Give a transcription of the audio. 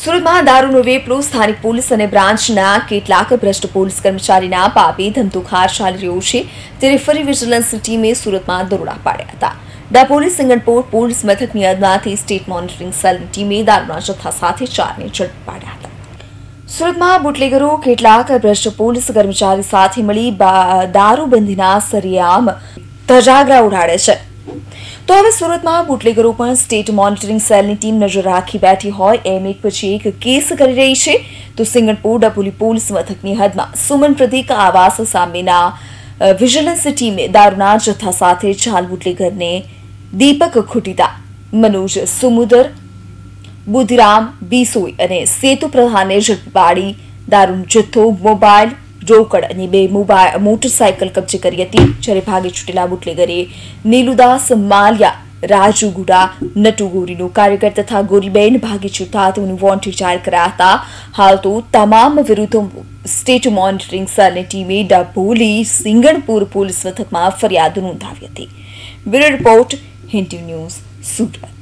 સુરતમાં દારૂનો વેપલો સ્થાનિક પોલીસ અને બ્રાન્ચના કેટલાક ભ્રષ્ટ પોલીસ કર્મચારીના પાપે ધમધોખાર ચાલી રહ્યો છે ત્યારે ફરી વિજિલન્સ ટીમે સુરતમાં દરોડા પાડ્યા હતા। દાપોલી સિંગણપોર પોલીસ મથકની હદમાંથી સ્ટેટ મોનિટરિંગ સેલની ટીમે દારૂના જથ્થા સાથે 4ને ઝડપી પાડ્યા હતા। સુરતમાં બુટલેગરો કેટલાક ભ્રષ્ટ પોલીસ કર્મચારી સાથે મળી દારૂબંધીના સરેઆમ ધજાગરા ઉડાડે છે। તો હવે સુરતમાં બુટલેગરો પણ સ્ટેટ મોનિટરિંગ સેલની ટીમ નજર રાખી બેઠી હોય એમ એક પછી એક કેસ કરી રહી છે। તો સિંગણપોર દાપોલી પોલીસ મથકની હદમાં સુમન પ્રતીક આવાસ સામેના વિજિલન્સ ટીમે દારૂના જથ્થા સાથે 4 બુટલેગરને દીપક ખુટીતા, મનોજ સુમુદર, બુદ્ધિરામ બીસોઈ અને સેતુ પ્રધાનને ઝડપી પાડી દારૂનો જથ્થો, મોબાઈલ, રોકડ અને 2 મોટરસાયકલ કબજે કરી હતી। જ્યારે ભાગી છૂટેલા બુટલેગરે નીલુદાસ માલિયા, રાજુ ગુડા, નટુ ગોરીનો કાર્યકર તથા ગોરીબેન ભાગી છૂટતા તેઓનું વોન્ટેડ જાહેર કરાયા હતા। હાલ તો તમામ વિરુદ્ધ સ્ટેટ મોનિટરિંગ સેલની ટીમે દાપોલી સિંગણપુર પોલીસ મથકમાં ફરિયાદ નોંધાવી હતી। Bureau report, Hind news, Surat.